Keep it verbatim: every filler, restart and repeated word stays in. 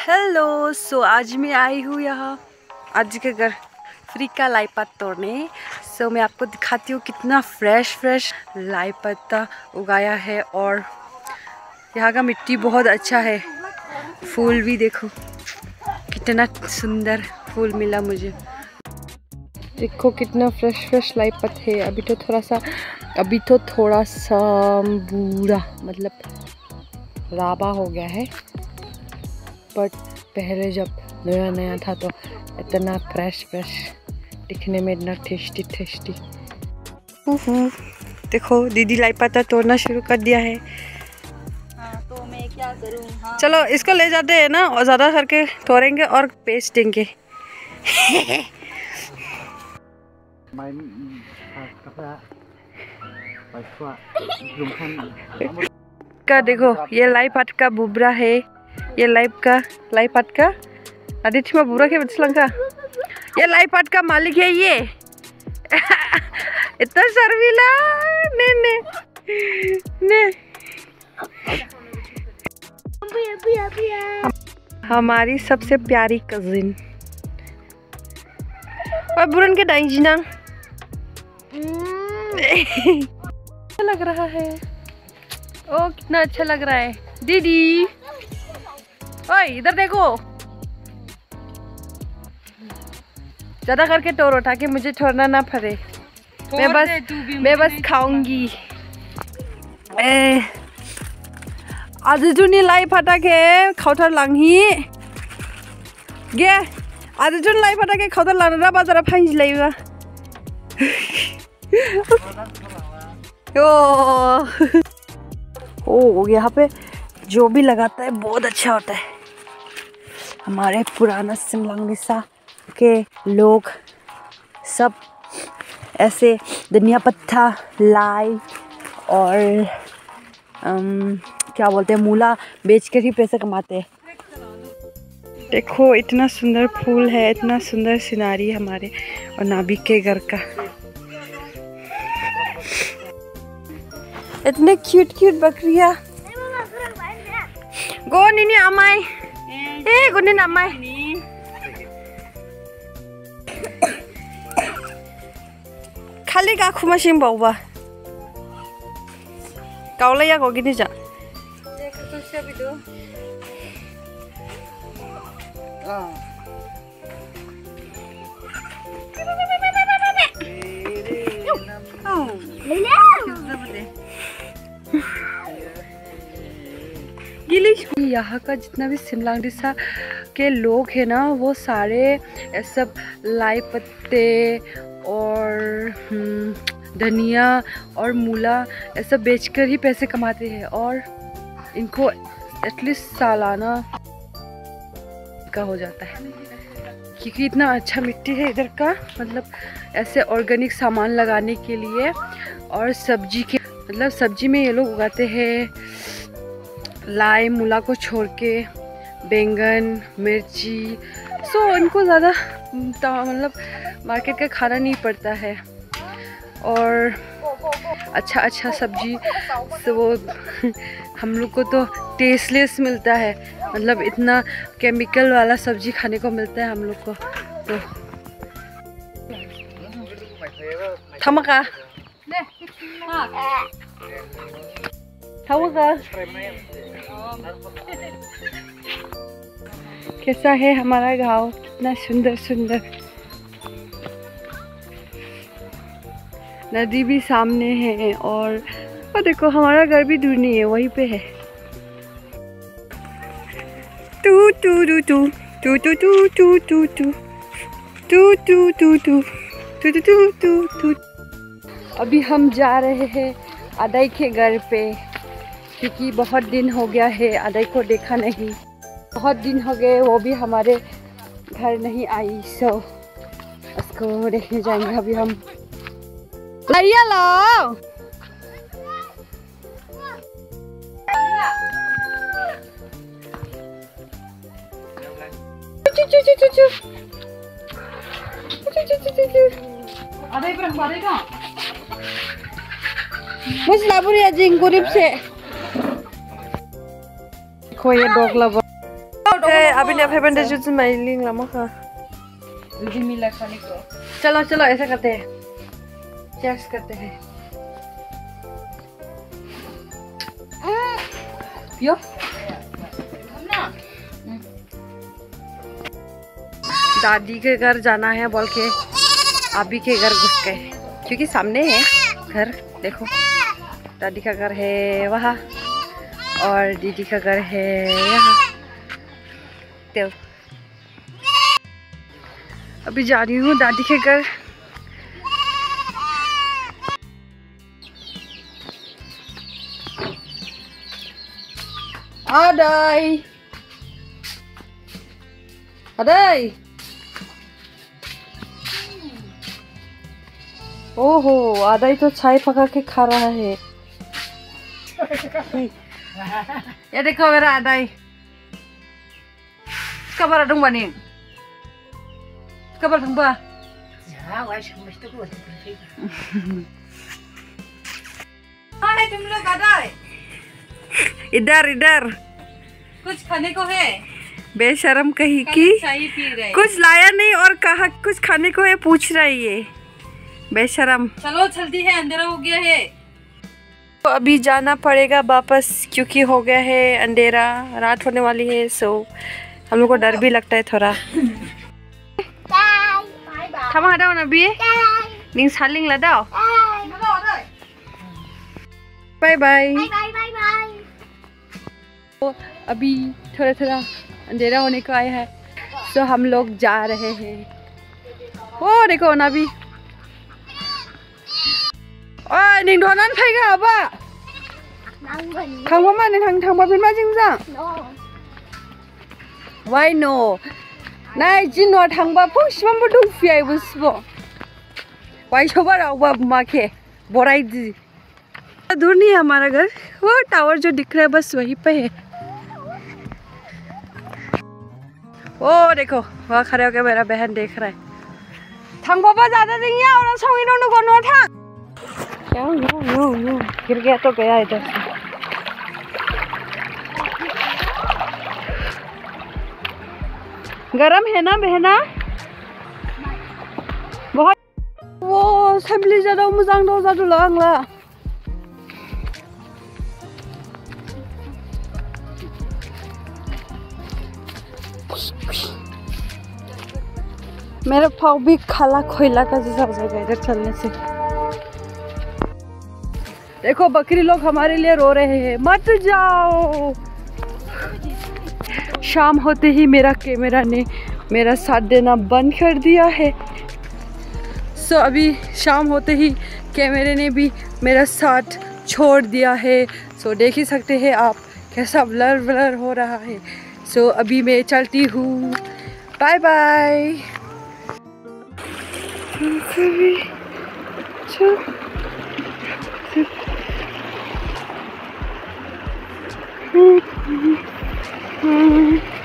Hello, सो आज मैं आई हूँ यहाँ आज के घर फ्री का लाई पत्ता तोड़ने। सो मैं आपको दिखाती हूँ कितना फ्रेश फ्रेश लाई पत्ता उगाया है और यहाँ का मिट्टी बहुत अच्छा है। फूल भी देखो कितना सुंदर फूल मिला मुझे। देखो कितना फ्रेश फ्रेश लाई पत्ता है। अभी तो थोड़ा सा अभी तो थोड़ा सा बूढ़ा मतलब राबा हो गया है, बट पहले जब नया नया था तो इतना फ्रेश फ्रेश दिखने में, इतना टेस्टी टेस्टी। देखो दीदी लाई पत्ता तोड़ना शुरू कर दिया है। हाँ, तो मैं क्या करूँ? हाँ। चलो इसको ले जाते हैं ना, और ज़्यादा करके तोड़ेंगे और बेच देंगे। का देखो ये लाई पत्ता का बुबरा है, ये लाइफ का लाई पट का आदित्य में बुरा के बचलंगा ये लाई पट का मालिक है ये। इतना शर्मिला ने ने ने हमारी सबसे प्यारी कजिन और बुरन के दाई जीना अच्छा लग रहा है। ओ कितना अच्छा लग रहा है दीदी। ओए इधर देखो, ज्यादा करके तोड़ो ताकि मुझे छोड़ना ना पड़े। मैं बस मैं बस खाऊंगी। आज जुनी लाई फटा के खाउथार लांही गे आज जुन लाई फटा के खाउथार लाना बाजार फाइज लाइबा। ओ ओ यहाँ पे जो भी लगाता है बहुत अच्छा होता है। हमारे पुराना सिमलांगसा के लोग सब ऐसे धनिया पत्ता, लाई और अम, क्या बोलते हैं मूला बेचकर ही पैसे कमाते हैं। देखो इतना सुंदर फूल है, इतना सुंदर सिनारी हमारे और नाबिक के घर का। इतने क्यूट क्यूट बकरियाँ। गो निनी आमाय ए गो निनी आमाय खाली गाखु मसिम बावबा गावलाया गो गिनि जा यहाँ का जितना भी सिमलांगसा के लोग हैं ना, वो सारे सब लाई पत्ते और धनिया और मूला ऐसा बेचकर ही पैसे कमाते हैं और इनको एटलीस्ट सालाना का हो जाता है, क्योंकि इतना अच्छा मिट्टी है इधर का। मतलब ऐसे ऑर्गेनिक सामान लगाने के लिए और सब्जी के मतलब सब्जी में ये लोग उगाते हैं लाई मूला को छोड़ के, बैंगन मिर्ची। सो इनको ज़्यादा मतलब मार्केट का खाना नहीं पड़ता है और अच्छा अच्छा सब्जी तो वो हम लोग को तो टेस्टलेस मिलता है। मतलब इतना केमिकल वाला सब्जी खाने को मिलता है हम लोग को। तो थमका थमका कैसा है हमारा गांव, कितना सुंदर सुंदर। नदी भी सामने है और, और देखो हमारा घर भी दूर नहीं है, वहीं पे है। Two two two two two two two two two two two two two two two two two. अभी हम जा रहे हैं अदाई के घर पे, क्योंकि बहुत दिन हो गया है अदाई को देखा नहीं। बहुत दिन हो गए वो भी हमारे घर नहीं आई, सो उसको देखने जाएंगे अभी हम। आइए लो चु चु चु चु चु चु चु चु चु अदाई पर हमारे का मुझे लाबुरी अजिंग गुरिब से देखो ये डॉग लवर Hey, अभी ने फिर बंदे जुट में लिंग लमा का मुझे मिला खाने को चलो चलो ऐसा करते हैं चेक्स करते हैं यो दादी के घर जाना है बोल के अभी के घर घुस गए क्योंकि सामने है घर देखो दादी का घर है वहाँ और दीदी का घर है यहाँ तो अभी जा रही हूँ दादी के घर Adai Adai ओहो आदाई तो चाय पका के खा रहा है ये देखो मेरा आदाई kabar dong bani kabar dong ba हाँ वही समझ तो कुछ अरे तुम लोग आदाई इधर इधर कुछ खाने को है बेशरम कहीं की चाय पी रहे कुछ लाया नहीं और कहा कुछ खाने को है पूछ रहा है ये बेशरम चलो जल्दी है अंधेरा हो गया है तो अभी जाना पड़ेगा वापस क्योंकि हो गया है अंधेरा रात होने वाली है सो हम लोग को डर भी लगता है थोड़ा थमा हटाओ ना भी निंग सालिंग लदाओ बाय बाय तो अभी थोड़ा थोड़ा अंधेरा होने को आया है तो हम लोग जा रहे हैं ओ देखो ना भी ओए निंग दोनन फाइगा आबा थांबा मा निंग थांबा बिन मा जिंजा वाई नो नाय जिनो थांबा फुंसिबां बो दंफियाय बुसबो वाई सोबा रावबा माके बोराई दी दूर नहीं है हमारा घर वो टावर जो दिख रहा है बस वहीं पे है ओ देखो वहाँ खड़े होकर मेरा बहन देख रहा है थंग पापा ज्यादा नहीं है और सोंगी दोनों को नो था क्या नो नो नो गिर गया तो गया इधर से गरम है ना बहना बहुत वो सबली ज्यादा मुजांग दो ज्यादा लंगला मेरा पाँव भी खाला खोइला का जैसा हो जाएगा इधर चलने से देखो बकरी लोग हमारे लिए रो रहे हैं मत जाओ शाम होते ही मेरा कैमरा ने मेरा साथ देना बंद कर दिया है सो अभी शाम होते ही कैमरे ने भी मेरा साथ छोड़ दिया है सो देख ही सकते हैं आप कैसा ब्लर ब्लर हो रहा है सो अभी मैं चलती हूँ बाय बाय Hmm.